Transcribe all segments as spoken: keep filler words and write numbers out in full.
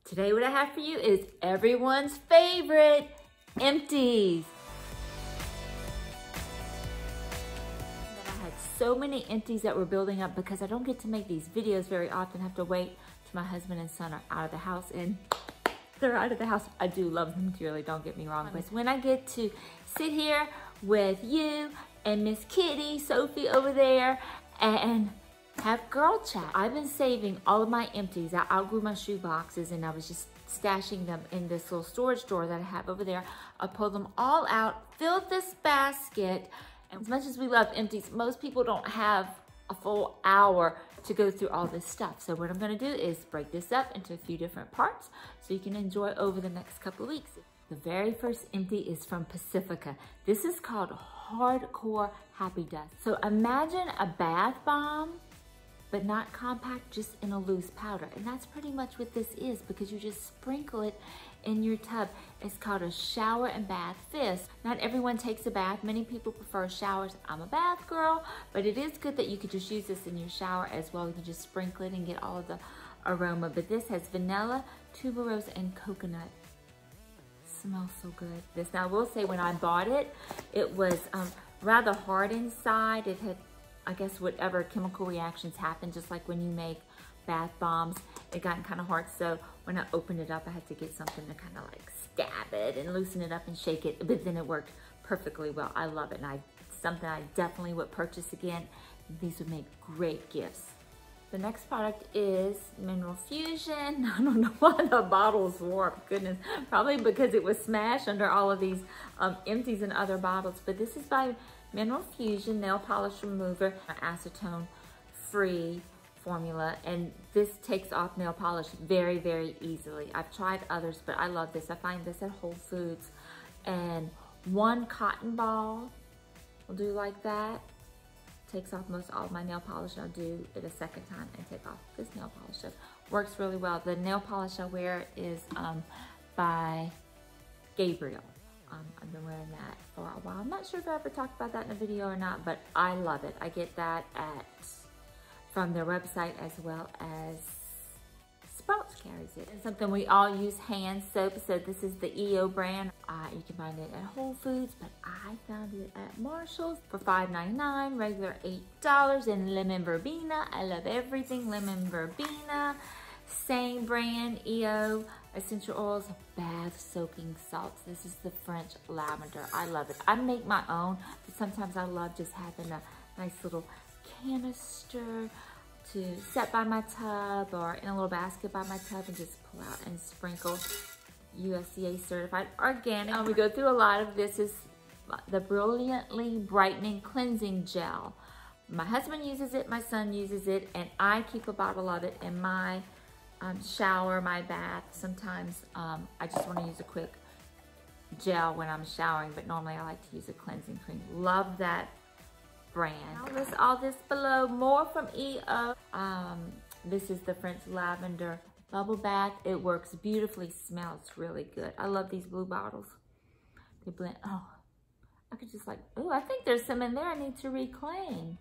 Today what I have for you is everyone's favorite, Empties. I had so many Empties that were building up because I don't get to make these videos very often. I have to wait till my husband and son are out of the house, and they're out of the house. I do love them dearly, don't get me wrong, but when I get to sit here with you and Miss Kitty, Sophie over there, and have girl chat. I've been saving all of my Empties. I outgrew my shoe boxes and I was just stashing them in this little storage drawer that I have over there. I pulled them all out, filled this basket. And as much as we love Empties, most people don't have a full hour to go through all this stuff. So what I'm gonna do is break this up into a few different parts so you can enjoy over the next couple of weeks. The very first Empty is from Pacifica. This is called Hardcore Happy Dust. So imagine a bath bomb, but not compact, just in a loose powder. And that's pretty much what this is, because you just sprinkle it in your tub. It's called a shower and bath fist. Not everyone takes a bath. Many people prefer showers. I'm a bath girl, but it is good that you could just use this in your shower as well. You can just sprinkle it and get all of the aroma. But this has vanilla, tuberose, and coconut. Smells so good. This, now I will say, when I bought it, it was um, rather hard inside. It had, I guess, whatever chemical reactions happen, just like when you make bath bombs, it got kind of hard. So when I opened it up, I had to get something to kind of like stab it and loosen it up and shake it. But then it worked perfectly well. I love it. And I, something I definitely would purchase again. These would make great gifts. The next product is Mineral Fusion. I don't know why the bottle's warped. Goodness, probably because it was smashed under all of these um, Empties and other bottles. But this is by Mineral Fusion Nail Polish Remover, acetone-free formula, and this takes off nail polish very, very easily. I've tried others, but I love this. I find this at Whole Foods, and one cotton ball will do like that. Takes off most all of my nail polish, and I'll do it a second time and take off this nail polish. So works really well. The nail polish I wear is um, by Gabriel. Um, I've been wearing that for a while. I'm not sure if I ever talked about that in a video or not, but I love it. I get that at from their website, as well as Sprouts carries it. It's something we all use, hand soap. So this is the E O brand. Uh, you can find it at Whole Foods, but I found it at Marshall's for five ninety-nine, regular eight dollars, and lemon verbena. I love everything lemon verbena. Same brand, E O essential oils, bath soaking salts. This is the French lavender. I love it. I make my own, but sometimes I love just having a nice little canister to set by my tub or in a little basket by my tub and just pull out and sprinkle. U S D A certified organic. Um, we go through a lot of this. Is the Brilliantly Brightening Cleansing Gel. My husband uses it, my son uses it, and I keep a bottle of it in my um, shower, my bath. Sometimes um, I just want to use a quick gel when I'm showering, but normally I like to use a cleansing cream. Love that brand. I'll list all this below. More from E O. Um, this is the French Lavender Bubble Bath. It works beautifully, smells really good. I love these blue bottles. They blend, oh, I could just like, oh, I think there's some in there I need to reclaim.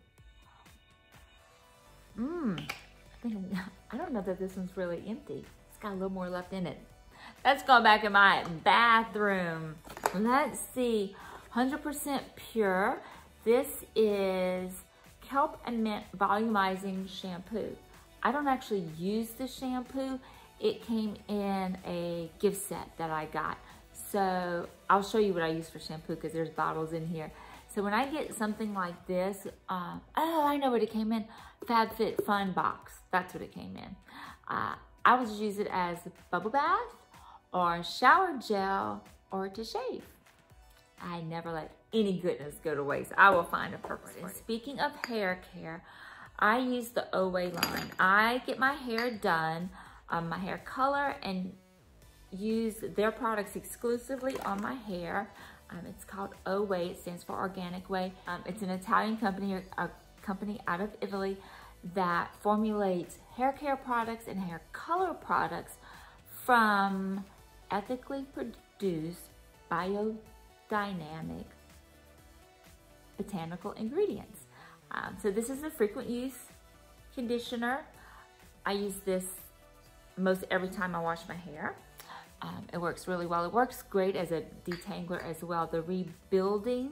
Mmm, I think, I don't know that this one's really empty. It's got a little more left in it. That's going back in my bathroom. Let's see, one hundred percent pure. This is Kelp and Mint Volumizing Shampoo. I don't actually use the shampoo. It came in a gift set that I got. So I'll show you what I use for shampoo because there's bottles in here. So when I get something like this, uh, oh, I know what it came in. Fab Fit Fun box. That's what it came in. Uh, I would use it as a bubble bath or shower gel or to shave. I never let any goodness go to waste. I will find a purpose for it. Speaking of hair care, I use the Away line. I get my hair done, um, my hair color, and use their products exclusively on my hair. Um, it's called Away. It stands for Organic Way. Um, it's an Italian company, a company out of Italy that formulates hair care products and hair color products from ethically produced biodynamic botanical ingredients. Um, so this is a frequent use conditioner. I use this most every time I wash my hair. Um, it works really well. It works great as a detangler as well. The Rebuilding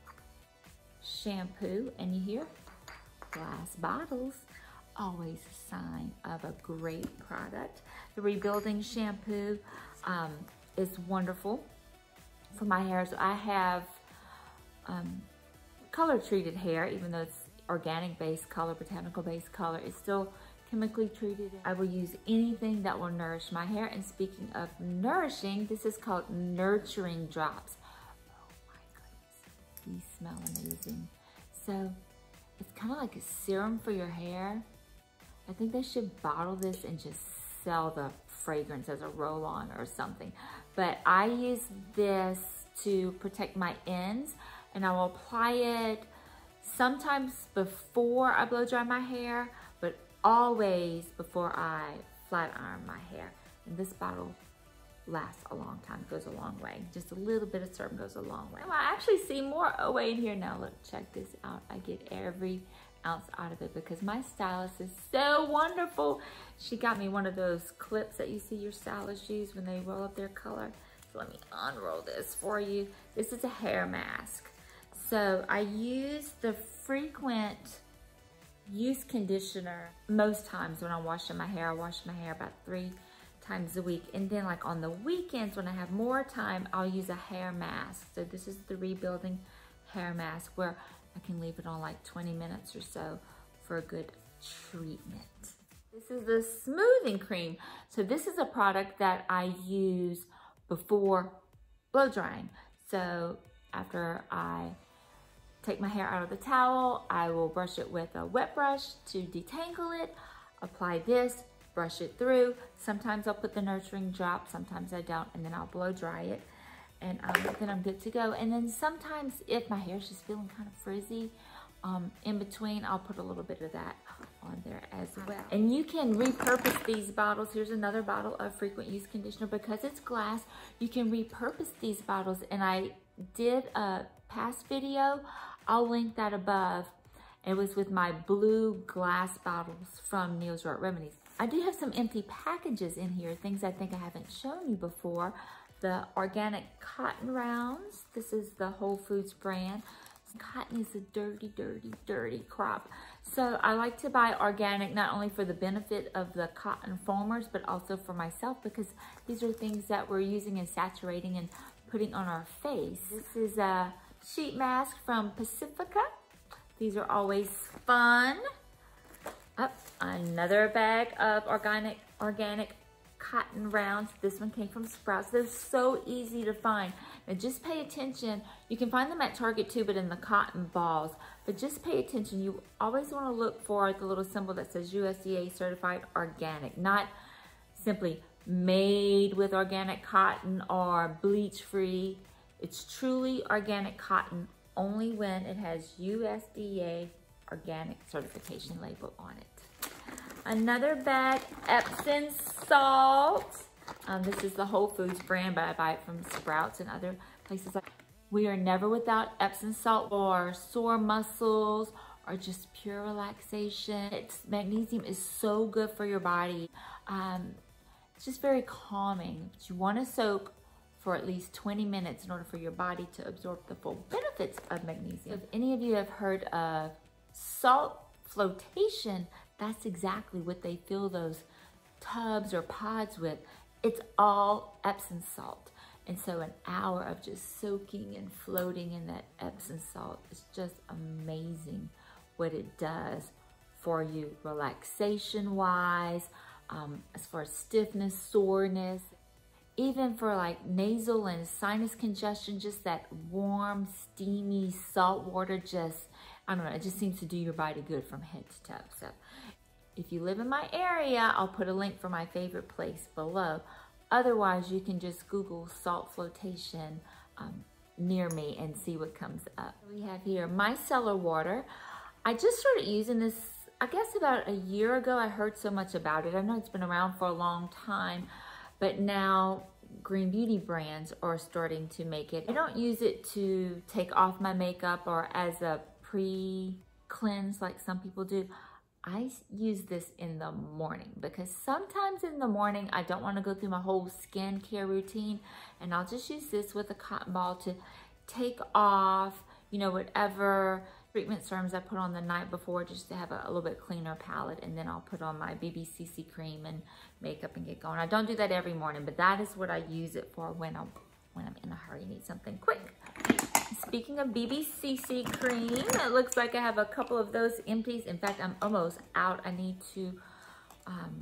shampoo, and you hear glass bottles, always a sign of a great product. The Rebuilding shampoo um, is wonderful for my hair. So I have um, color treated hair, even though it's organic based color, botanical based color, it's still chemically treated. I will use anything that will nourish my hair. And speaking of nourishing, this is called Nurturing Drops. Oh my goodness, these smell amazing. So it's kind of like a serum for your hair. I think they should bottle this and just sell the fragrance as a roll-on or something. But I use this to protect my ends, and I will apply it sometimes before I blow dry my hair, but always before I flat iron my hair. And this bottle lasts a long time, goes a long way. Just a little bit of serum goes a long way. Oh, I actually see more away in here now. Look, check this out. I get every ounce out of it because my stylist is so wonderful. She got me one of those clips that you see your stylists use when they roll up their color. So let me unroll this for you. This is a hair mask. So I use the frequent use conditioner most times when I'm washing my hair. I wash my hair about three times a week. And then like on the weekends when I have more time, I'll use a hair mask. So this is the Rebuilding hair mask where I can leave it on like twenty minutes or so for a good treatment. This is the smoothing cream. So this is a product that I use before blow drying. So after I take my hair out of the towel, I will brush it with a wet brush to detangle it, apply this, brush it through. Sometimes I'll put the Nurturing Drop, sometimes I don't, and then I'll blow dry it. And um, then I'm good to go. And then sometimes if my hair's just feeling kind of frizzy, um, in between, I'll put a little bit of that on there as well. And you can repurpose these bottles. Here's another bottle of frequent use conditioner. Because it's glass, you can repurpose these bottles. And I did a past video. I'll link that above. It was with my blue glass bottles from Neil's Art Remedies. I do have some empty packages in here, things I think I haven't shown you before. The organic cotton rounds. This is the Whole Foods brand. Cotton is a dirty, dirty, dirty crop. So I like to buy organic, not only for the benefit of the cotton foamers, but also for myself, because these are things that we're using and saturating and putting on our face. This is a sheet mask from Pacifica. These are always fun. Up, another bag of organic, organic cotton rounds. This one came from Sprouts. They're so easy to find. Now just pay attention. You can find them at Target too, but in the cotton balls. But just pay attention. You always want to look for the little symbol that says U S D A certified organic, not simply made with organic cotton or bleach free. It's truly organic cotton only when it has U S D A organic certification label on it. Another bag, Epsom salt. Um, this is the Whole Foods brand, but I buy it from Sprouts and other places. We are never without Epsom salt for sore muscles or just pure relaxation. It's, magnesium is so good for your body. Um, it's just very calming. But you want to soak for at least twenty minutes in order for your body to absorb the full benefits of magnesium. If any of you have heard of salt flotation, that's exactly what they fill those tubs or pods with. It's all Epsom salt. And so an hour of just soaking and floating in that Epsom salt is just amazing what it does for you relaxation-wise, um, as far as stiffness, soreness, even for like nasal and sinus congestion, just that warm, steamy salt water just, I don't know, it just seems to do your body good from head to toe. So if you live in my area, I'll put a link for my favorite place below. Otherwise, you can just Google salt flotation um, near me and see what comes up. We have here micellar water. I just started using this, I guess about a year ago. I heard so much about it. I know it's been around for a long time, but now Green Beauty brands are starting to make it. I don't use it to take off my makeup or as a pre-cleanse like some people do. I use this in the morning because sometimes in the morning I don't want to go through my whole skincare routine, and I'll just use this with a cotton ball to take off, you know, whatever treatment serums I put on the night before, just to have a, a little bit cleaner palette, and then I'll put on my B B C C cream and makeup and get going. I don't do that every morning, but that is what I use it for when I'm when I'm in a hurry, need something quick. Speaking of B B C C cream, it looks like I have a couple of those empties. In fact, I'm almost out. I need to um,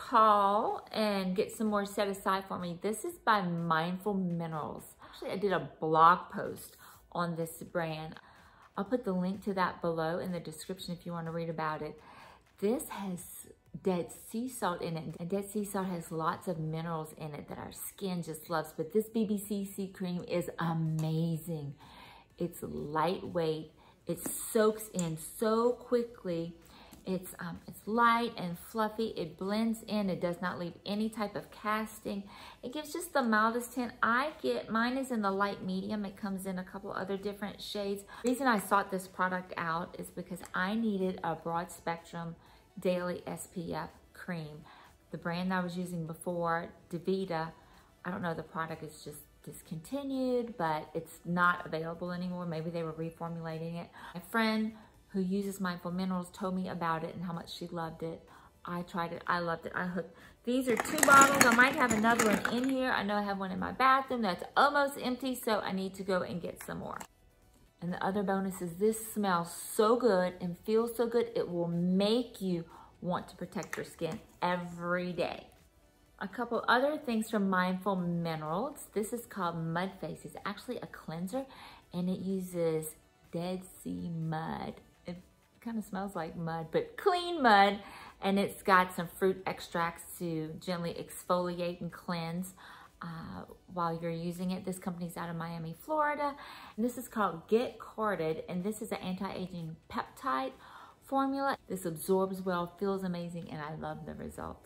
call and get some more set aside for me. This is by Mindful Minerals. Actually, I did a blog post on this brand. I'll put the link to that below in the description if you want to read about it. This has dead sea salt in it, and dead sea salt has lots of minerals in it that our skin just loves, but this B B C C cream is amazing. It's lightweight, it soaks in so quickly, it's um, it's light and fluffy, it blends in, it does not leave any type of casting, it gives just the mildest tint. I get, mine is in the light medium, it comes in a couple other different shades. The reason I sought this product out is because I needed a broad spectrum daily S P F cream. The brand I was using before, Davita, I don't know, the product is just discontinued, but it's not available anymore. Maybe they were reformulating it. My friend who uses Mindful Minerals told me about it and how much she loved it. I tried it, I loved it, I hooked. These are two bottles. I might have another one in here. I know I have one in my bathroom that's almost empty, so I need to go and get some more. And the other bonus is this smells so good and feels so good, it will make you want to protect your skin every day. A couple other things from Mindful Minerals. This is called Mud Face. It's actually a cleanser, and it uses Dead Sea mud. It kind of smells like mud, but clean mud, and it's got some fruit extracts to gently exfoliate and cleanse Uh, while you're using it. This company's out of Miami, Florida, and this is called Get Carded, and this is an anti-aging peptide formula. This absorbs well, feels amazing, and I love the results.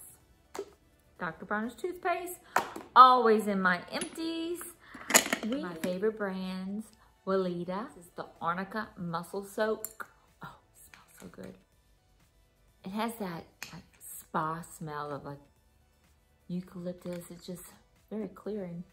Doctor Bronner's toothpaste, always in my empties. We, my favorite brands, Weleda. This is the Arnica Muscle Soak. Oh, it smells so good. It has that like spa smell of like eucalyptus. It's just very clearing.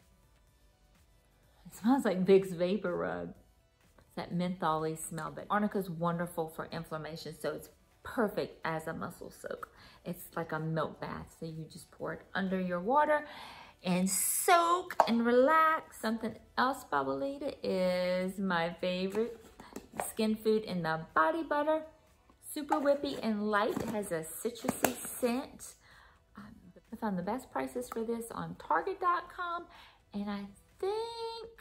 It smells like Vicks Vapor Rub. It's that mentholy smell, but Arnica's wonderful for inflammation, so it's perfect as a muscle soak. It's like a milk bath, so you just pour it under your water and soak and relax. Something else by Weleda is my favorite skin food in the body butter. Super whippy and light. It has a citrusy scent. I found the best prices for this on Target dot com, and I think,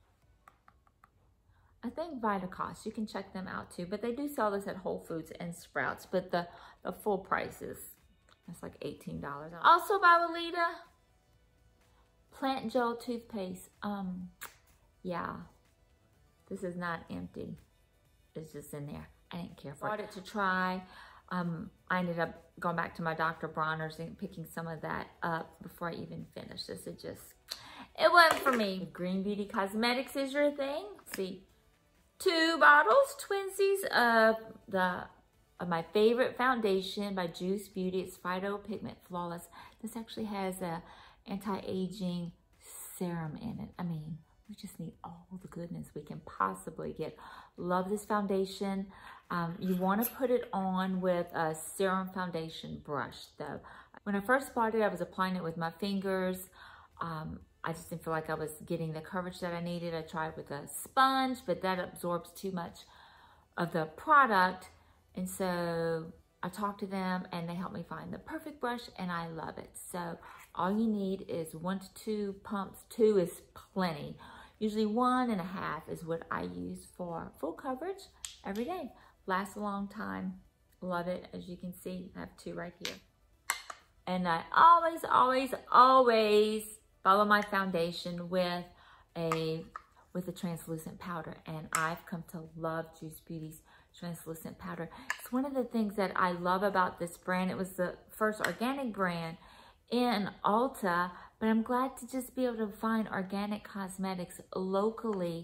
I think Vitacost, you can check them out too, but they do sell this at Whole Foods and Sprouts, but the, the full price is, it's like eighteen dollars. Also by Weleda, Plant Gel Toothpaste. Um, yeah, this is not empty. It's just in there. I didn't care for it. I bought it to try. Um, I ended up going back to my Doctor Bronner's and picking some of that up before I even finished this. It just, it wasn't for me. If Green Beauty Cosmetics is your thing, let's see, two bottles, twinsies of the of my favorite foundation by Juice Beauty. It's Phyto Pigment Flawless. This actually has a anti-aging serum in it. I mean, we just need all the goodness we can possibly get. Love this foundation. Um, you want to put it on with a serum foundation brush though. When I first bought it, I was applying it with my fingers. Um, I just didn't feel like I was getting the coverage that I needed. I tried with a sponge, but that absorbs too much of the product. And so I talked to them and they helped me find the perfect brush, and I love it. So all you need is one to two pumps. Two is plenty. Usually one and a half is what I use for full coverage every day. Lasts a long time. Love it. As you can see, I have two right here. And I always, always, always follow my foundation with a with a translucent powder. And I've come to love Juice Beauty's translucent powder. It's one of the things that I love about this brand. It was the first organic brand in Ulta, but I'm glad to just be able to find organic cosmetics locally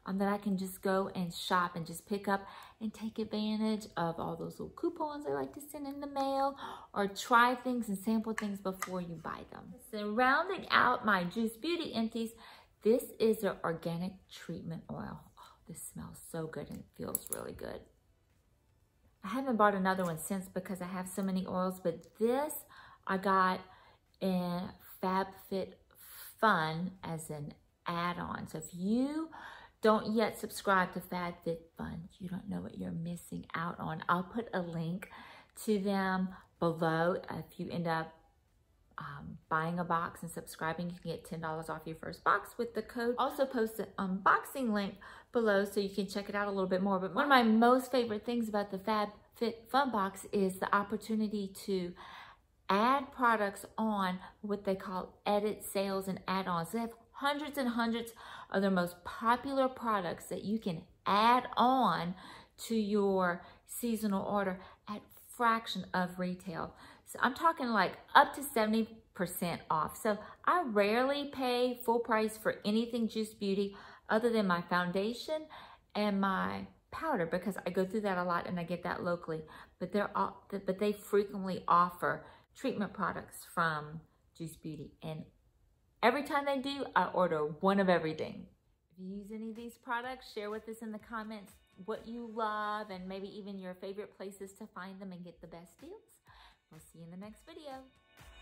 um, that I can just go and shop and just pick up and take advantage of all those little coupons I like to send in the mail, or try things and sample things before you buy them. So rounding out my Juice Beauty Empties, this is their organic treatment oil. Oh, this smells so good and it feels really good. I haven't bought another one since because I have so many oils, but this I got in Fab Fit Fun as an add-on. So if you don't yet subscribe to Fab Fit Fun, you don't know what you're missing out on. I'll put a link to them below. If you end up um, buying a box and subscribing, you can get ten dollars off your first box with the code. Also post an unboxing link below so you can check it out a little bit more. But one of my most favorite things about the Fab Fit Fun box is the opportunity to add products on what they call edit sales and add-ons. They have hundreds and hundreds of their most popular products that you can add on to your seasonal order at fraction of retail. So I'm talking like up to seventy percent off. So I rarely pay full price for anything Juice Beauty other than my foundation and my powder, because I go through that a lot and I get that locally. But they're all, but they frequently offer treatment products from Juice Beauty, and every time they do, I order one of everything. If you use any of these products, share with us in the comments what you love and maybe even your favorite places to find them and get the best deals. We'll see you in the next video.